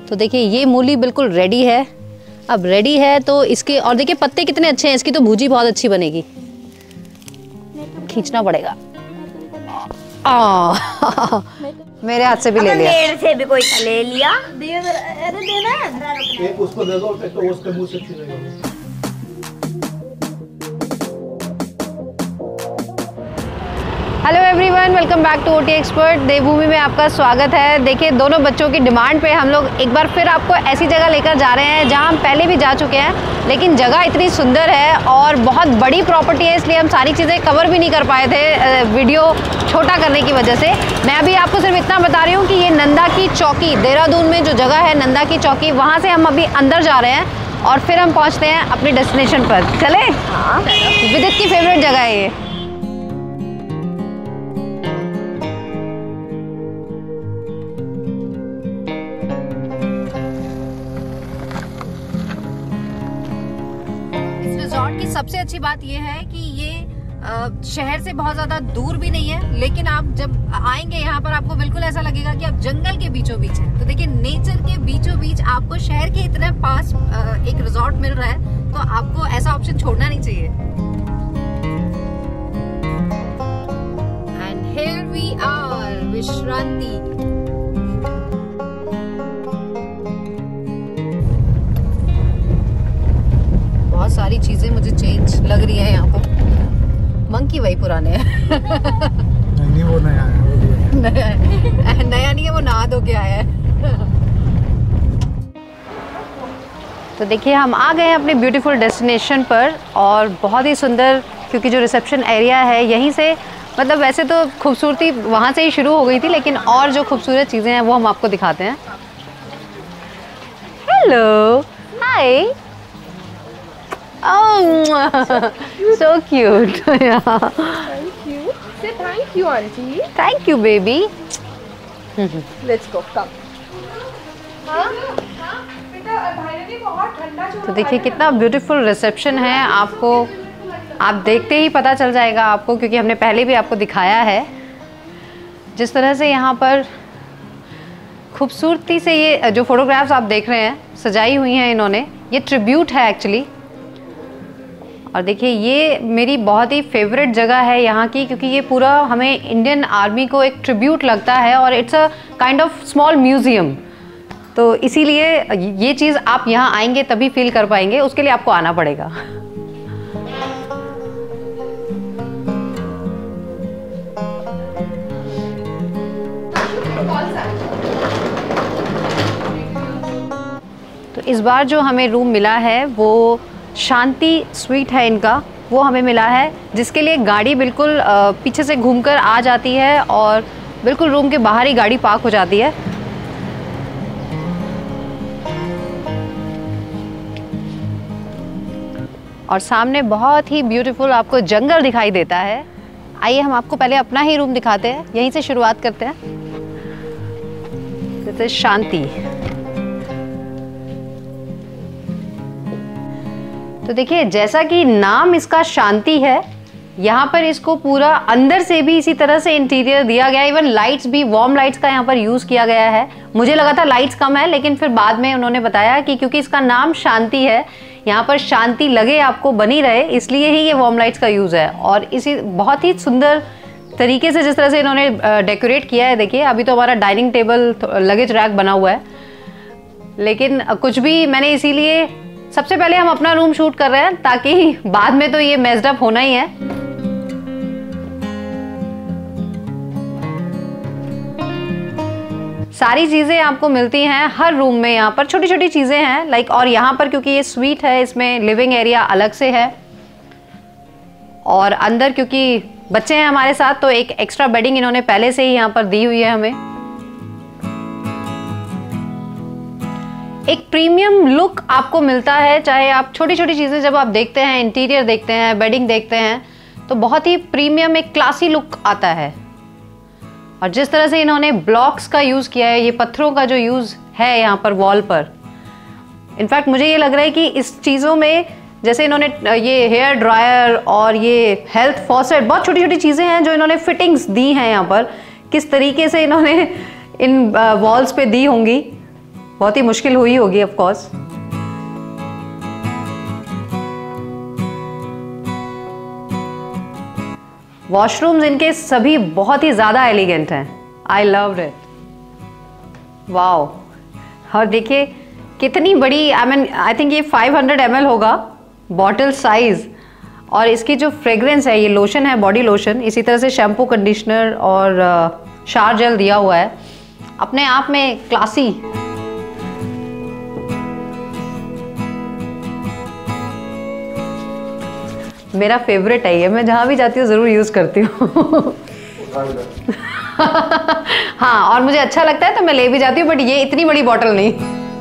तो देखिए ये मूली बिल्कुल रेडी है। अब रेडी है तो इसके, और देखिए पत्ते कितने अच्छे हैं, इसकी तो भुजी बहुत अच्छी बनेगी। खींचना पड़ेगा। मेरे हाथ से भी ले लिया। मेरे से भी कोई ले लिया। अरे देना, एक उसको दे दो, तो उसके मुंह से छीनेगा। Hello everyone, welcome back to OT expert. Devbhoomi में आपका स्वागत है। देखिए दोनों बच्चों की डिमांड पे हम लोग एक बार फिर आपको ऐसी जगह लेकर जा रहे हैं जहां हम पहले भी जा चुके हैं, लेकिन जगह इतनी सुंदर है और बहुत बड़ी प्रॉपर्टी है, इसलिए हम सारी चीज़ें कवर भी नहीं कर पाए थे वीडियो छोटा करने की वजह से। मैं अभी आपको सिर्फ इतना बता रही हूँ कि ये नंदा की चौकी, देहरादून में जो जगह है नंदा की चौकी, वहाँ से हम अभी अंदर जा रहे हैं और फिर हम पहुँचते हैं अपनी डेस्टिनेशन पर। चले? हाँ, विदित की फेवरेट जगह है ये। रिजॉर्ट की सबसे अच्छी बात यह है कि ये शहर से बहुत ज्यादा दूर भी नहीं है, लेकिन आप जब आएंगे यहाँ पर आपको बिल्कुल ऐसा लगेगा कि आप जंगल के बीचों बीच हैं। तो देखिए नेचर के बीचों बीच आपको शहर के इतने पास एक रिजॉर्ट मिल रहा है, तो आपको ऐसा ऑप्शन छोड़ना नहीं चाहिए। एंड हियर वी आर, विश्रांति। बहुत सारी चीजें मुझे चेंज लग रही है यहाँ पर। मंकी वही पुराने हैं। नहीं, वो नया है। नया नहीं है, वो नहा धो के आया है। तो देखिए हम आ गए हैं अपने ब्यूटीफुल डेस्टिनेशन पर, और बहुत ही सुंदर, क्योंकि जो रिसेप्शन एरिया है यहीं से, मतलब वैसे तो खूबसूरती वहाँ से ही शुरू हो गई थी, लेकिन और जो खूबसूरत चीज़ें हैं वो हम आपको दिखाते हैं। Hello, hi. Oh, so cute. Yeah. Thank you. Say thank you, auntie. Thank you, baby. Let's go. Come. तो देखिए कितना ब्यूटीफुल रिसेप्शन है, आपको आप देखते ही पता चल जाएगा आपको, क्योंकि हमने पहले भी आपको दिखाया है। जिस तरह से यहाँ पर खूबसूरती से ये जो फोटोग्राफ्स आप देख रहे हैं सजाई हुई हैं इन्होंने, ये ट्रिब्यूट है एक्चुअली। और देखिए ये मेरी बहुत ही फेवरेट जगह है यहाँ की, क्योंकि ये पूरा हमें इंडियन आर्मी को एक ट्रिब्यूट लगता है और it's a kind of small museum. तो इसीलिए ये चीज़ आप यहाँ आएंगे तभी फील कर पाएंगे, उसके लिए आपको आना पड़ेगा। तो इस बार जो हमें रूम मिला है वो शांति स्वीट है इनका, वो हमें मिला है, जिसके लिए गाड़ी बिल्कुल पीछे से घूमकर आ जाती है और बिल्कुल रूम के बाहर ही गाड़ी पार्क हो जाती है। और सामने बहुत ही ब्यूटीफुल आपको जंगल दिखाई देता है। आइए हम आपको पहले अपना ही रूम दिखाते हैं, यहीं से शुरुआत करते हैं। This is Shanti. तो देखिए जैसा कि नाम इसका शांति है, यहाँ पर इसको पूरा अंदर से भी इसी तरह से इंटीरियर दिया गया है। इवन लाइट्स भी वार्म लाइट्स का यहाँ पर यूज़ किया गया है। मुझे लगा था लाइट्स कम है, लेकिन फिर बाद में उन्होंने बताया कि क्योंकि इसका नाम शांति है, यहाँ पर शांति लगे आपको बनी रहे, इसलिए ही ये वार्म लाइट्स का यूज़ है। और इसी बहुत ही सुंदर तरीके से जिस तरह से इन्होंने डेकोरेट किया है। देखिए अभी तो हमारा डाइनिंग टेबल, लगेज रैक बना हुआ है, लेकिन कुछ भी मैंने इसीलिए सबसे पहले हम अपना रूम शूट कर रहे हैं, ताकि बाद में तो ये मेस्ड अप होना ही है। सारी चीज़ें आपको मिलती हैं हर रूम में, यहाँ पर छोटी छोटी चीज़ें हैं लाइक। और यहाँ पर क्योंकि ये स्वीट है, इसमें लिविंग एरिया अलग से है, और अंदर क्योंकि बच्चे हैं हमारे साथ, तो एक एक्स्ट्रा बेडिंग इन्होंने पहले से ही यहाँ पर दी हुई है हमें। एक प्रीमियम लुक आपको मिलता है, चाहे आप छोटी छोटी चीज़ें जब आप देखते हैं, इंटीरियर देखते हैं, बेडिंग देखते हैं, तो बहुत ही प्रीमियम एक क्लासी लुक आता है। और जिस तरह से इन्होंने ब्लॉक्स का यूज़ किया है, ये पत्थरों का जो यूज़ है यहाँ पर वॉल पर, इनफैक्ट मुझे ये लग रहा है कि इस चीज़ों में जैसे इन्होंने ये हेयर ड्रायर और ये हेल्थ फॉसेट, बहुत छोटी छोटी चीज़ें हैं जो इन्होंने फिटिंग्स दी हैं यहाँ पर, किस तरीके से इन्होंने इन वॉल्स पे दी होंगी। बहुत ही मुश्किल हुई होगी ऑफ कोर्स। वॉशरूम्स इनके सभी बहुत ही ज़्यादा एलिगेंट हैं। I loved it, wow. और देखिए कितनी बड़ी, आई थिंक ये 500 ml होगा बॉटल साइज। और इसकी जो फ्रेग्रेंस है, ये लोशन है, बॉडी लोशन, इसी तरह से शैम्पू, कंडीशनर और शावर जेल दिया हुआ है, अपने आप में क्लासी। मेरा फेवरेट है ये, मैं जहाँ भी जाती हूँ ज़रूर यूज़ करती हूँ। हाँ, और मुझे अच्छा लगता है तो मैं ले भी जाती हूँ, बट ये इतनी बड़ी बॉटल नहीं।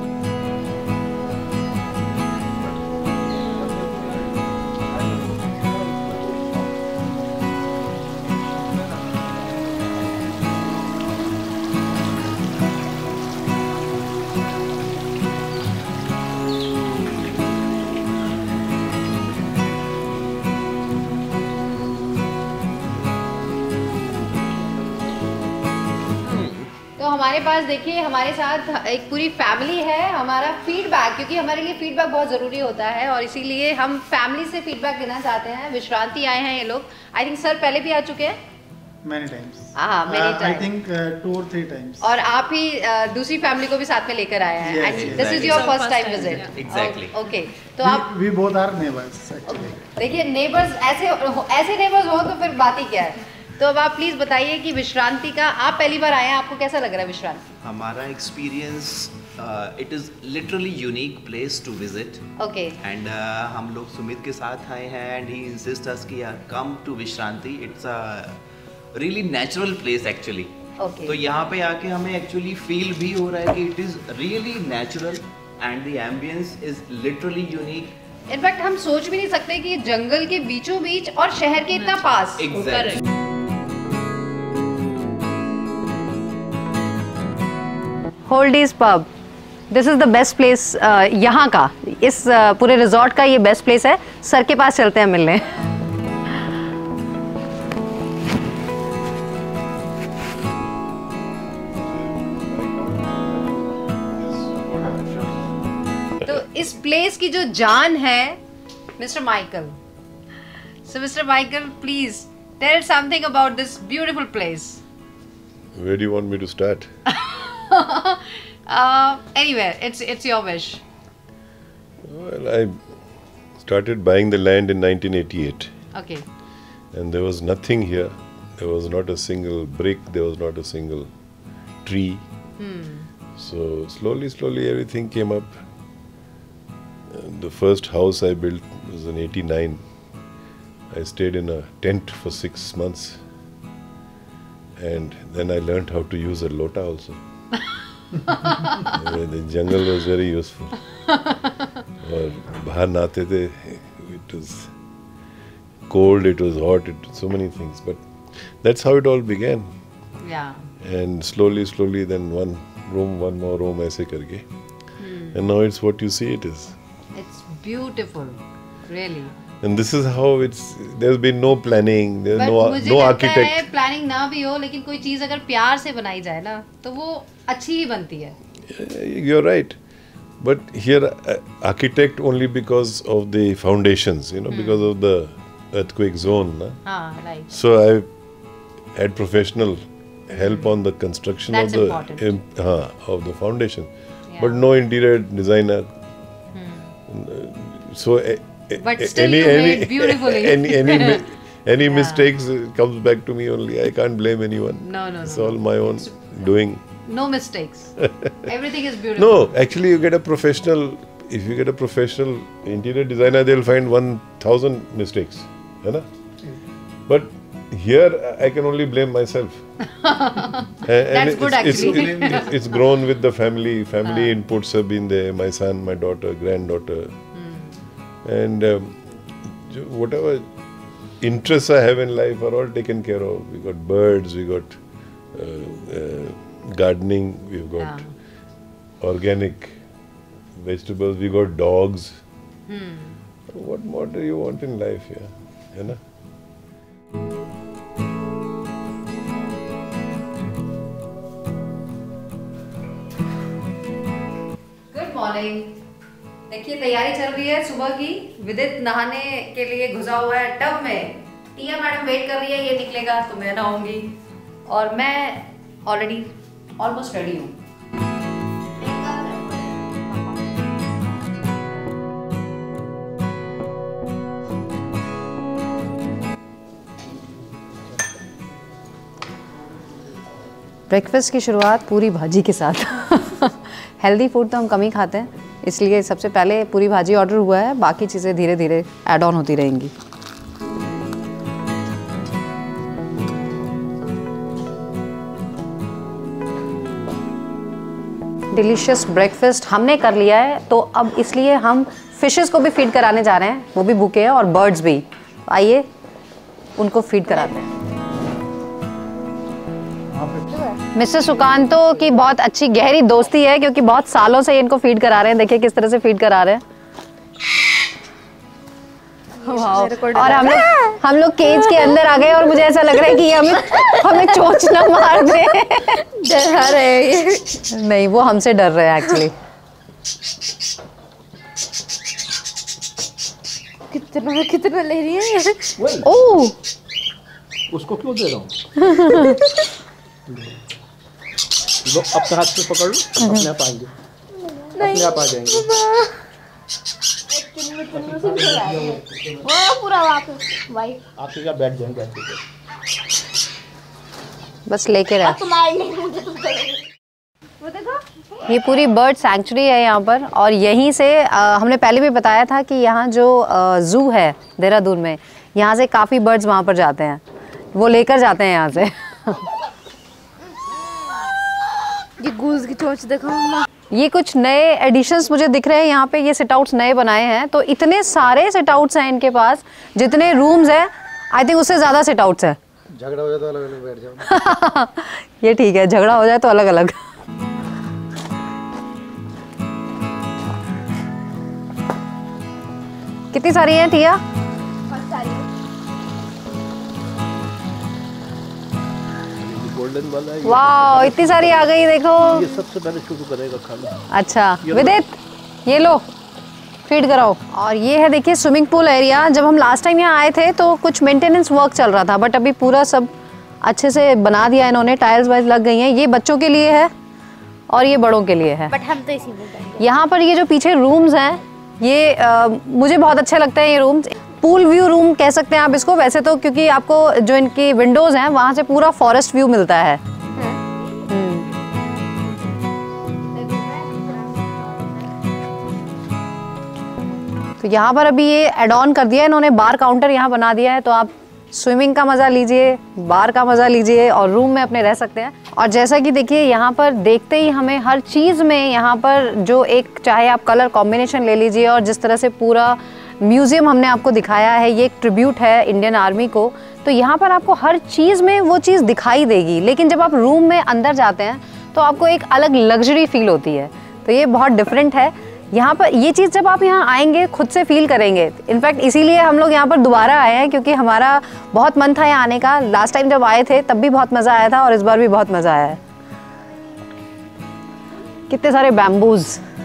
हमारे पास देखिए, हमारे साथ एक पूरी फैमिली है। हमारा फीडबैक, क्योंकि हमारे लिए फीडबैक बहुत ज़रूरी होता है और इसीलिए हम फैमिली से फीडबैक लेना चाहते हैं। विश्रांति आए हैं ये लोग। आई थिंक सर पहले भी आ चुके हैं Many times. हाँ, many I times. think 2 or 3 times. और आप ही दूसरी फैमिली को भी साथ में लेकर आए हैं। Yes, and this is your first time visit. Exactly. Okay, तो आप We both are neighbors actually. देखिए, नेबर्स ऐसे नेबर्स हो तो फिर बात ही क्या है। तो अब आप प्लीज बताइए कि विश्रांति का, आप पहली बार आए हैं, आपको कैसा लग रहा है विश्रांति? हमारा experience, it is literally unique place to visit. Okay. And हम लोग सुमित के साथ आए हैं एंड ही इंसिस्ट अस कि यार come to Vishranti, it's a really natural place actually. Okay. तो यहाँ पे आके हमें एक्चुअली फील भी हो रहा है कि it is really natural and the ambience is literally unique. In fact हम सोच भी नहीं सकते कि जंगल के बीचों बीच और शहर के इतना पास। Exactly. Holdies pub, this is the best place यहाँ का, इस पूरे रिजॉर्ट का ये बेस्ट प्लेस है। सर के पास चलते हैं मिलने। तो इस प्लेस की जो जान है mister Michael. So mister Michael, please tell something about this beautiful place. Where do you want me to start? Anywhere, it's your wish. Well, I started buying the land in 1988, Okay. and there was nothing here. There was not a single brick. There was not a single tree. So slowly, everything came up. And the first house I built was in '89. I stayed in a tent for 6 months, and then I learned how to use a lota also. The jungle was very useful. और बाहर नहाते थे, it was cold, it was hot, so many things, but that's how it all began. Yeah. And slowly then one more room ऐसे करके, and now it's what you see it is. It's beautiful, really. And this is how there's been no planning, there's मुझे no लगता architect. है planning ना भी हो, लेकिन कोई चीज अगर प्यार से बनाई जाए ना तो वो अच्छी ही बनती है। You're right, but here architect only because of the foundations, because of the earthquake zone. Na? हाँ, right. So I had professional help on the construction That's of important. of the foundation, Yeah. but no interior designer. So But still you made beautifully. any Yeah. mistakes comes back to me only. I can't blame anyone. No. It's all my own doing. No mistakes. Everything is beautiful. No, actually, you get a professional. If you get a professional interior designer, they'll find 1,000 mistakes, है ना? But here, I can only blame myself. That's good, actually. It's grown with the family. Family inputs have been there. My son, my daughter, granddaughter, and whatever interests I have in life are all taken care of. We got birds. We got gardening. We've got organic vegetables. We got dogs. What more do you want in life here? है ना? Morning. देखिए तैयारी चल रही है सुबह की। विदित नहाने के लिए घुसा हुआ है टब में। टिया मैडम वेट कर रही है, ये निकलेगा तो मैं नहाऊंगी और मैं ऑलरेडी ऑलमोस्ट रेडी हूँ। ब्रेकफास्ट की शुरुआत पूरी भाजी के साथ। हेल्दी फूड तो हम कम ही खाते हैं, इसलिए सबसे पहले पूरी भाजी ऑर्डर हुआ है, बाकी चीज़ें धीरे धीरे ऐड ऑन होती रहेंगी। डिलीशियस ब्रेकफास्ट हमने कर लिया है, तो अब इसलिए हम फिशेस को भी फीड कराने जा रहे हैं, वो भी भूखे हैं और बर्ड्स भी। आइए उनको फीड कराते हैं। मिस्टर सुकांतो की बहुत अच्छी गहरी दोस्ती है, क्योंकि बहुत सालों से इनको फीड करा रहे हैं। देखिए किस तरह से फीड करा रहे हैं। और हम लोग केज के अंदर आ गए और मुझे ऐसा लग रहा है कि हमें चोंच ना मार दे। डर रहे हैं। नहीं, वो हमसे डर रहे हैं एक्चुअली। कितना ले रही है? ओह, उसको क्यों दे रहा हूँ? लो अपने हाथ से पकड़ लो, अपने आप आएंगे, अपने आप आ जाएंगे। वो पूरा वाइट आपके क्या बैठ जाएंगे? बस लेके रह। तुम्हारे लिए मुझे तो वो देखो, ये पूरी बर्ड सैंक्चुरी है यहाँ पर, और यहीं से हमने पहले भी बताया था कि यहाँ जो जू है देहरादून में, यहाँ से काफ़ी बर्ड्स वहाँ पर जाते हैं, वो लेकर जाते हैं यहाँ से। ये गूज की चोंच देखो मम्मा। ये कुछ नए एडिशंस मुझे दिख रहे हैं यहाँ पे। ये सिट आउट्स नए बनाए हैं, तो इतने सारे सिट आउट्स हैं इनके पास, जितने रूम्स हैं आई थिंक उससे ज़्यादा सिट आउट्स हैं। झगड़ा हो जाए तो अलग अलग बैठ जाओ। ये ठीक है, झगड़ा हो जाए तो अलग अलग। कितनी सारी हैं टिया? गोल्डन वाला है। वाह, इतनी सारी आ गई, देखो। ये सबसे पहले शुरू करेगा खाना। अच्छा विदित, ये लो फीड कराओ। और ये है देखिए स्विमिंग पूल एरिया। जब हम लास्ट टाइम यहाँ आए थे तो कुछ मेंटेनेंस वर्क चल रहा था, बट अभी पूरा सब अच्छे से बना दिया इन्होंने, टाइल्स वाइल्स लग गई हैं। ये बच्चों के लिए है और ये बड़ों के लिए है। बट हम तो इसी में यहाँ पर ये जो पीछे रूम्स हैं, ये मुझे बहुत अच्छे लगते हैं ये रूम्स। पूल व्यू रूम कह सकते हैं आप इसको वैसे तो, क्योंकि आपको जो इनकी विंडोज हैं वहाँ से पूरा फॉरेस्ट व्यू मिलता है। तो यहाँ पर अभी ये एड ऑन कर दिया है इन्होंने, बार काउंटर यहाँ बना दिया है, तो आप स्विमिंग का मज़ा लीजिए, बार का मज़ा लीजिए और रूम में अपने रह सकते हैं। और जैसा कि देखिए यहाँ पर देखते ही हमें हर चीज़ में यहाँ पर जो एक, चाहे आप कलर कॉम्बिनेशन ले लीजिए, और जिस तरह से पूरा म्यूज़ियम हमने आपको दिखाया है, ये एक ट्रिब्यूट है इंडियन आर्मी को, तो यहाँ पर आपको हर चीज़ में वो चीज़ दिखाई देगी। लेकिन जब आप रूम में अंदर जाते हैं तो आपको एक अलग लग्जरी फील होती है, तो ये बहुत डिफरेंट है। यहाँ पर ये चीज़ जब आप यहाँ आएंगे खुद से फील करेंगे। इनफैक्ट इसीलिए हम लोग यहाँ पर दोबारा आए हैं, क्योंकि हमारा बहुत मन था यहाँ आने का। लास्ट टाइम जब आए थे तब भी बहुत मज़ा आया था और इस बार भी बहुत मज़ा आया है। कितने सारे बैम्बूज,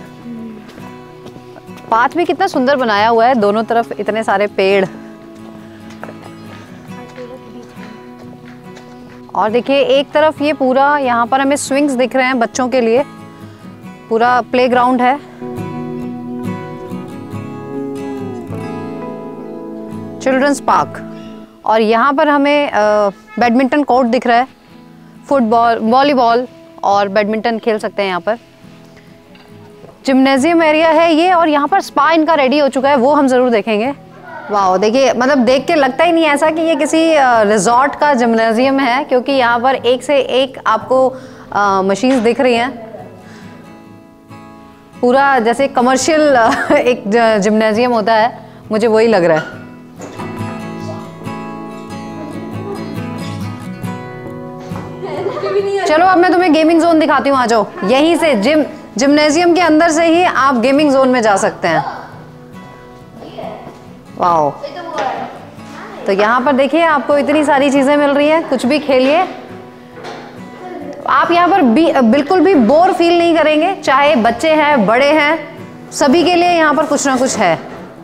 पाथ भी कितना सुंदर बनाया हुआ है, दोनों तरफ इतने सारे पेड़। और देखिए एक तरफ ये पूरा यहाँ पर हमें स्विंग्स दिख रहे हैं बच्चों के लिए, पूरा प्लेग्राउंड है। चिल्ड्रंस पार्क, और यहाँ पर हमें बैडमिंटन कोर्ट दिख रहा है, फुटबॉल, वॉलीबॉल और बैडमिंटन खेल सकते हैं यहाँ पर। जिम्नेजियम एरिया है ये, और यहाँ पर स्पा इनका रेडी हो चुका है, वो हम ज़रूर देखेंगे। वाह, देखिए मतलब देख के लगता ही नहीं ऐसा कि ये किसी रिजॉर्ट का जिम्नेजियम है, क्योंकि यहाँ पर एक से एक आपको मशीन्स दिख रही हैं, पूरा जैसे कमर्शियल एक जिम्नेजियम होता है, मुझे वही लग रहा है। चलो अब मैं तुम्हें गेमिंग जोन दिखाती हूँ, आ जाओ। यहीं से जिम्नेजियम के अंदर से ही आप गेमिंग जोन में जा सकते हैं। वाओ, तो यहाँ पर देखिए आपको इतनी सारी चीजें मिल रही हैं, कुछ भी खेलिए। आप यहाँ पर बिल्कुल भी बोर फील नहीं करेंगे, चाहे बच्चे हैं बड़े हैं, सभी के लिए यहाँ पर कुछ ना कुछ है।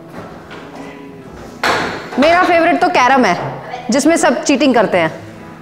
मेरा फेवरेट तो कैरम है, जिसमें सब चीटिंग करते हैं।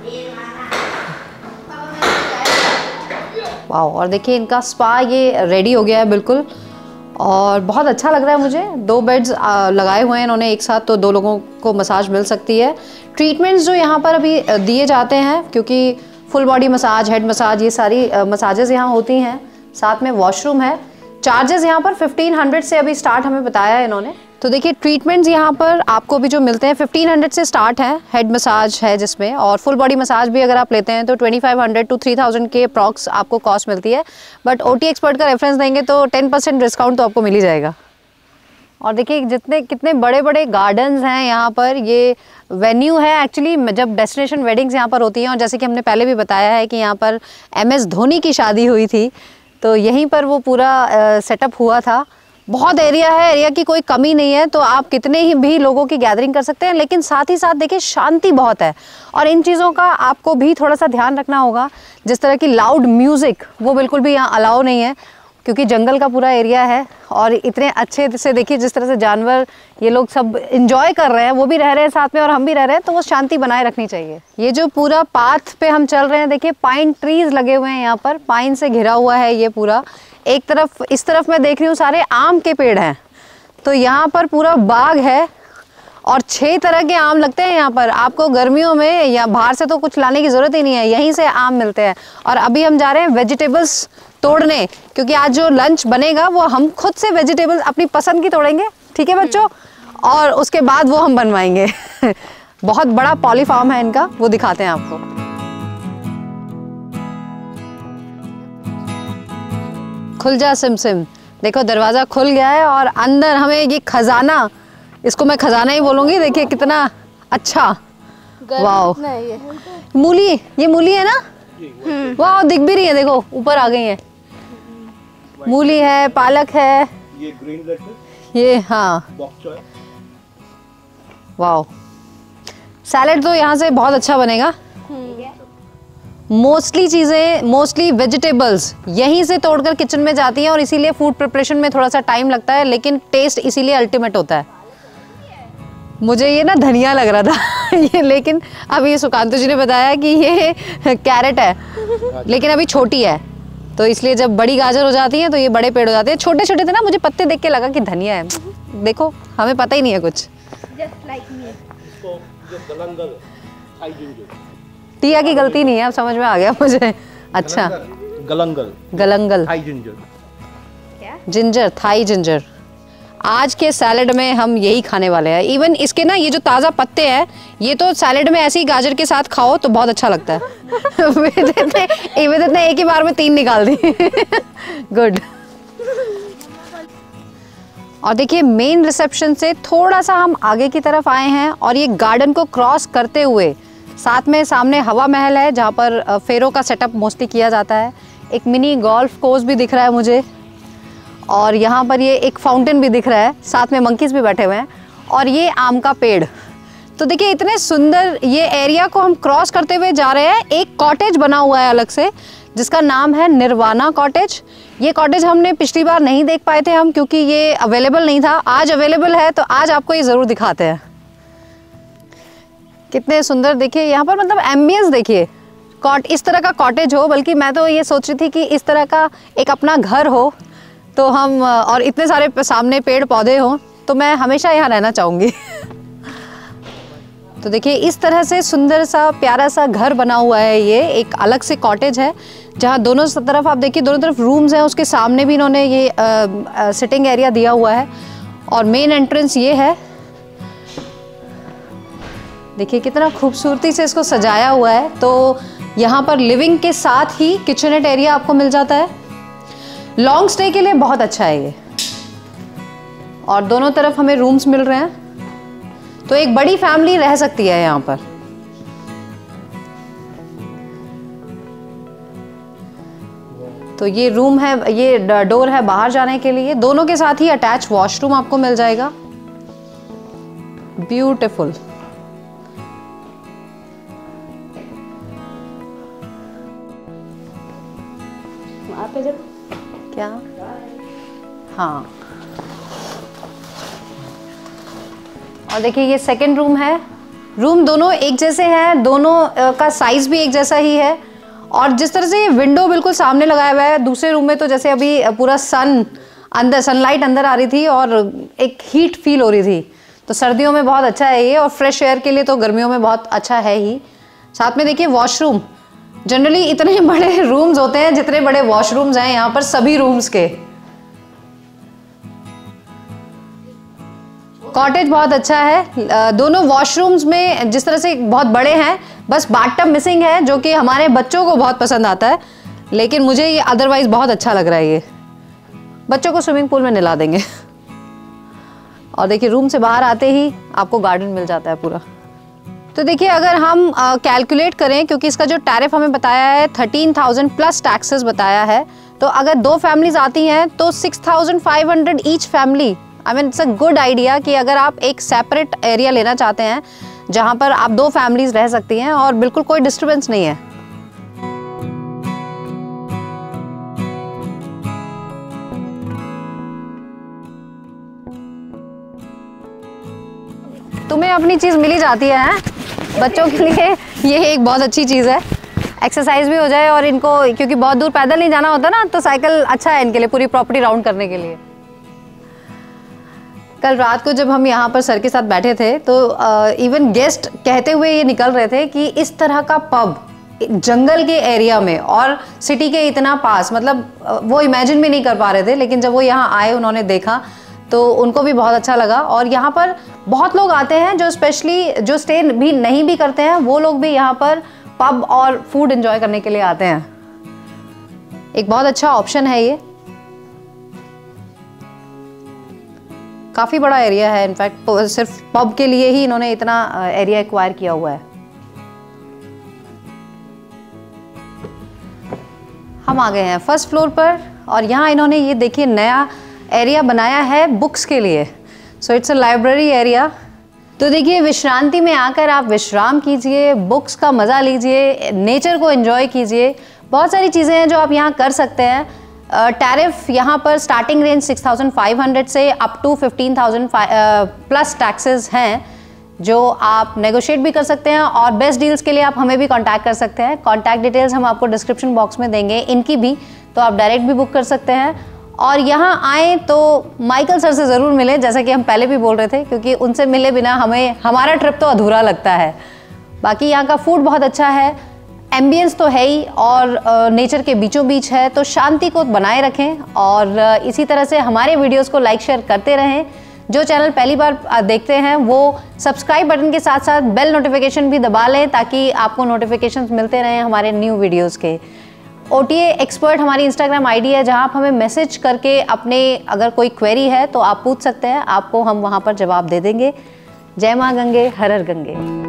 वाओ, और देखिए इनका स्पा ये रेडी हो गया है बिल्कुल, और बहुत अच्छा लग रहा है मुझे। 2 बेड्स लगाए हुए हैं इन्होंने एक साथ, तो 2 लोगों को मसाज मिल सकती है। ट्रीटमेंट्स जो यहाँ पर अभी दिए जाते हैं, क्योंकि full body massage, head massage, ये सारी मसाजेस यहाँ होती हैं। साथ में वॉशरूम है। चार्जेस यहाँ पर 1500 से अभी स्टार्ट हमें बताया है इन्होंने। तो देखिए ट्रीटमेंट्स यहाँ पर आपको भी जो मिलते हैं 1500 से स्टार्ट है। हेड मसाज है जिसमें, और फुल बॉडी मसाज भी अगर आप लेते हैं तो 2500 to 3000 के अप्रॉक्स आपको कॉस्ट मिलती है। बट OT एक्सपर्ट का रेफरेंस देंगे तो 10% डिस्काउंट तो आपको मिल ही जाएगा। और देखिए कितने बड़े बड़े गार्डन्स हैं यहाँ पर। ये वेन्यू है एक्चुअली जब डेस्टिनेशन वेडिंग्स यहाँ पर होती हैं, और जैसे कि हमने पहले भी बताया है कि यहाँ पर MS धोनी की शादी हुई थी, तो यहीं पर वो पूरा सेटअप हुआ था। बहुत एरिया है, एरिया की कोई कमी नहीं है, तो आप कितने ही भी लोगों की गैदरिंग कर सकते हैं। लेकिन साथ ही साथ देखिए शांति बहुत है, और इन चीज़ों का आपको भी थोड़ा सा ध्यान रखना होगा। जिस तरह की लाउड म्यूज़िक वो बिल्कुल भी यहाँ अलाउ नहीं है, क्योंकि जंगल का पूरा एरिया है। और इतने अच्छे से देखिए जिस तरह से जानवर ये लोग सब इंजॉय कर रहे हैं, वो भी रह रहे हैं साथ में और हम भी रह रहे हैं, तो वो शांति बनाए रखनी चाहिए। ये जो पूरा पाथ पे हम चल रहे हैं, देखिए पाइन ट्रीज लगे हुए हैं यहाँ पर, पाइन से घिरा हुआ है ये पूरा। एक तरफ, इस तरफ मैं देख रही हूँ सारे आम के पेड़ हैं, तो यहाँ पर पूरा बाग है और 6 तरह के आम लगते हैं यहाँ पर। आपको गर्मियों में या बाहर से तो कुछ लाने की ज़रूरत ही नहीं है, यहीं से आम मिलते हैं। और अभी हम जा रहे हैं वेजिटेबल्स तोड़ने, क्योंकि आज जो लंच बनेगा वो हम खुद से वेजिटेबल्स अपनी पसंद की तोड़ेंगे, ठीक है बच्चों, और उसके बाद वो हम बनवाएंगे। बहुत बड़ा पॉली फार्म है इनका, वो दिखाते हैं आपको। खुल जा सिम सिम, देखो दरवाज़ा खुल गया है और अंदर हमें ये खजाना, इसको मैं खजाना ही बोलूँगी, देखिए कितना अच्छा। वाओ, मूली, ये मूली है ना? वाह, दिख भी रही है, देखो ऊपर आ गई है। मूली है, पालक है, ये ग्रीन लेट्स, ये हाँ, बॉक चॉय। वाओ, सैलेड तो यहाँ से बहुत अच्छा बनेगा। मोस्टली चीज़ें, मोस्टली वेजिटेबल्स यहीं से तोड़कर किचन में जाती हैं, और इसीलिए फूड प्रिपरेशन में थोड़ा सा टाइम लगता है, लेकिन टेस्ट इसीलिए अल्टीमेट होता है। मुझे ये ना धनिया लग रहा था ये, लेकिन अभी सुकांतु जी ने बताया कि ये कैरेट है, लेकिन अभी छोटी है, तो इसलिए जब बड़ी गाजर हो जाती है तो ये बड़े पेड़ हो जाते हैं। छोटे छोटे थे ना, मुझे पत्ते देख के लगा कि धनिया है। देखो हमें पता ही नहीं है कुछ। टिया की गलती नहीं है, अब समझ में आ गया मुझे। अच्छा, galangal, galangal, Thai ginger, ginger, Thai ginger. आज के सैलेड में हम यही खाने वाले हैं। इवन इसके ना ये जो ताज़ा पत्ते हैं, ये तो सैलेड में ऐसे ही गाजर के साथ खाओ तो बहुत अच्छा लगता है। विदित ने एक ही बार में 3 निकाल दी। गुड। और देखिए मेन रिसेप्शन से थोड़ा सा हम आगे की तरफ आए हैं, और ये गार्डन को क्रॉस करते हुए साथ में सामने हवा महल है, जहाँ पर फेरों का सेटअप मोस्टली किया जाता है। एक मिनी गोल्फ कोर्स भी दिख रहा है मुझे, और यहाँ पर ये एक फाउंटेन भी दिख रहा है, साथ में मंकीज भी बैठे हुए हैं, और ये आम का पेड़। तो देखिए इतने सुंदर ये एरिया को हम क्रॉस करते हुए जा रहे हैं। एक कॉटेज बना हुआ है अलग से, जिसका नाम है निर्वाणा कॉटेज। ये कॉटेज हमने पिछली बार नहीं देख पाए थे हम, क्योंकि ये अवेलेबल नहीं था। आज अवेलेबल है, तो आज आपको ये ज़रूर दिखाते हैं। कितने सुंदर देखिए यहाँ पर, मतलब एम्बियंस देखिए। इस तरह का कॉटेज हो, बल्कि मैं तो ये सोच रही थी कि इस तरह का एक अपना घर हो, तो हम, और इतने सारे सामने पेड़ पौधे हों, तो मैं हमेशा यहाँ रहना चाहूँगी। तो देखिए इस तरह से सुंदर सा प्यारा सा घर बना हुआ है। ये एक अलग से कॉटेज है, जहाँ दोनों तरफ आप देखिए, दोनों तरफ रूम्स हैं, उसके सामने भी इन्होंने ये सिटिंग एरिया दिया हुआ है, और मेन एंट्रेंस ये है। देखिए कितना खूबसूरती से इसको सजाया हुआ है। तो यहाँ पर लिविंग के साथ ही किचनेट एरिया आपको मिल जाता है। लॉन्ग स्टे के लिए बहुत अच्छा है ये, और दोनों तरफ हमें रूम्स मिल रहे हैं, तो एक बड़ी फैमिली रह सकती है यहाँ पर। तो ये रूम है, ये डोर है बाहर जाने के लिए। दोनों के साथ ही अटैच वॉशरूम आपको मिल जाएगा। ब्यूटीफुल। क्या? हाँ, और देखिए ये सेकंड रूम है। रूम दोनों एक जैसे हैं, दोनों का साइज भी एक जैसा ही है। और जिस तरह से विंडो बिल्कुल सामने लगाया हुआ है, दूसरे रूम में तो जैसे अभी पूरा सनलाइट अंदर आ रही थी और एक हीट फील हो रही थी, तो सर्दियों में बहुत अच्छा है ये, और फ्रेश एयर के लिए तो गर्मियों में बहुत अच्छा है ही। साथ में देखिए वॉशरूम, जनरली इतने बड़े रूम्स होते हैं जितने बड़े वॉशरूम्स हैं यहाँ पर सभी रूम्स के। कॉटेज बहुत अच्छा है। दोनों वॉशरूम्स में जिस तरह से बहुत बड़े हैं, बस बाथटब मिसिंग है जो कि हमारे बच्चों को बहुत पसंद आता है, लेकिन मुझे ये अदरवाइज बहुत अच्छा लग रहा है। ये बच्चों को स्विमिंग पूल में नहला देंगे। और देखिए रूम से बाहर आते ही आपको गार्डन मिल जाता है पूरा। तो देखिए अगर हम कैलकुलेट करें, क्योंकि इसका जो टैरिफ हमें बताया है 13,000 प्लस टैक्सेस बताया है, तो अगर 2 फैमिलीज आती हैं तो 6,500 each family. I mean it's a good idea कि अगर आप एक सेपरेट एरिया लेना चाहते हैं जहां पर आप 2 फैमिलीज रह सकती हैं और बिल्कुल कोई डिस्टर्बेंस नहीं है। तुम्हें अपनी चीज मिल ही जाती है, बच्चों के लिए ये एक बहुत अच्छी चीज है। एक्सरसाइज भी हो जाए और इनको, क्योंकि बहुत दूर पैदल नहीं जाना होता ना, तो साइकिल अच्छा है इनके लिए पूरी प्रॉपर्टी राउंड करने के लिए। कल रात को जब हम यहाँ पर सर के साथ बैठे थे तो इवन गेस्ट कहते हुए ये निकल रहे थे कि इस तरह का पब जंगल के एरिया में और सिटी के इतना पास, मतलब वो इमेजिन भी नहीं कर पा रहे थे, लेकिन जब वो यहाँ आए उन्होंने देखा तो उनको भी बहुत अच्छा लगा। और यहाँ पर बहुत लोग आते हैं जो स्पेशली जो स्टे भी नहीं भी करते हैं, वो लोग भी यहाँ पर पब और फूड एंजॉय करने के लिए आते हैं। एक बहुत अच्छा ऑप्शन है ये। काफी बड़ा एरिया है, इनफैक्ट सिर्फ पब के लिए ही इन्होंने इतना एरिया एक्वायर किया हुआ है। हम आ गए हैं फर्स्ट फ्लोर पर और यहाँ इन्होंने ये देखिए नया एरिया बनाया है बुक्स के लिए। So it's a library area. तो देखिए विश्रांति में आकर आप विश्राम कीजिए, बुक्स का मज़ा लीजिए, नेचर को एंजॉय कीजिए। बहुत सारी चीज़ें हैं जो आप यहाँ कर सकते हैं। टैरिफ यहाँ पर स्टार्टिंग रेंज 6,500 से अप टू 15,000 प्लस टैक्सेस हैं जो आप नेगोशिएट भी कर सकते हैं, और बेस्ट डील्स के लिए आप हमें भी कांटेक्ट कर सकते हैं। कांटेक्ट डिटेल्स हम आपको डिस्क्रिप्शन बॉक्स में देंगे इनकी भी, तो आप डायरेक्ट भी बुक कर सकते हैं। और यहाँ आए तो माइकल सर से ज़रूर मिलें, जैसा कि हम पहले भी बोल रहे थे, क्योंकि उनसे मिले बिना हमारा ट्रिप तो अधूरा लगता है। बाकी यहाँ का फूड बहुत अच्छा है, एम्बियंस तो है ही, और नेचर के बीचों बीच है, तो शांति को बनाए रखें। और इसी तरह से हमारे वीडियोस को लाइक शेयर करते रहें। जो चैनल पहली बार देखते हैं वो सब्सक्राइब बटन के साथ साथ बेल नोटिफिकेशन भी दबा लें, ताकि आपको नोटिफिकेशंस मिलते रहें हमारे न्यू वीडियोस के। OTA एक्सपर्ट हमारी इंस्टाग्राम आईडी है, जहां आप हमें मैसेज करके अपने अगर कोई क्वेरी है तो आप पूछ सकते हैं, आपको हम वहां पर जवाब दे देंगे। जय मां गंगे, हर हर गंगे।